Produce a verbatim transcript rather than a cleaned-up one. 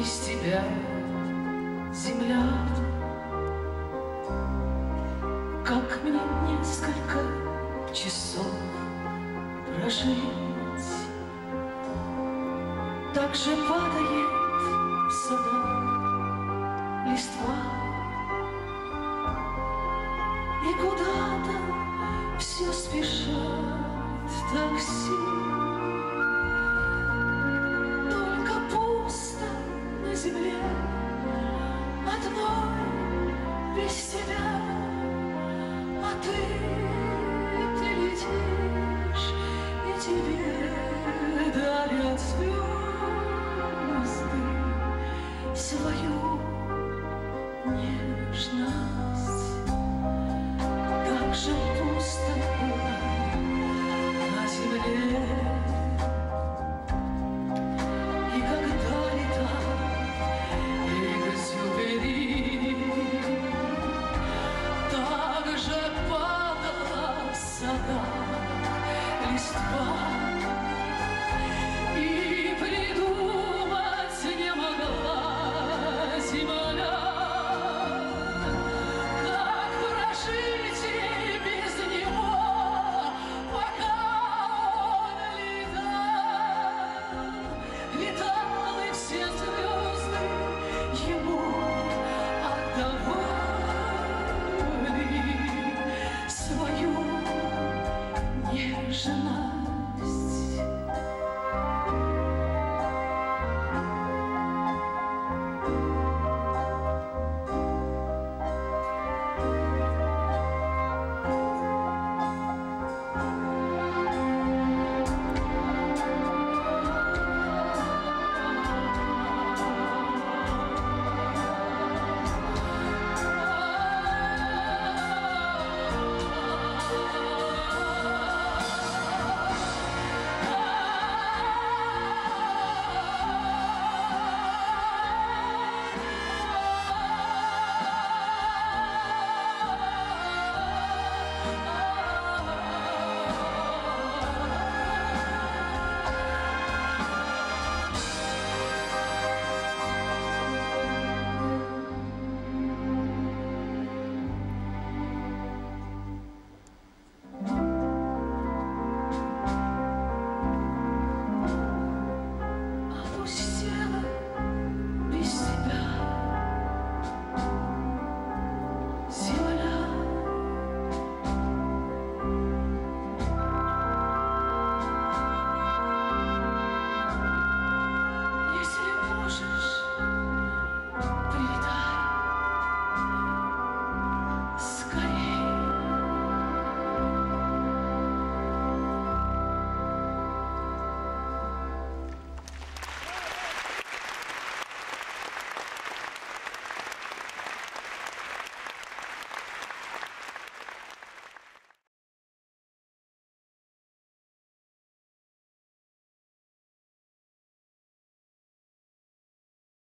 без тебя, земля. Как мне несколько часов прожить? Так же падает в садах листва, и куда-то все спешат такси. Только пусто на земле одной без тебя. А ты, ты летишь, и тебе дарят звезды свою нежность. Как же пусто на земле, и когда летает экзюпери, так же падала в садах листва, и придумать не могла земля, как прожить ей без него, пока он летал, летал.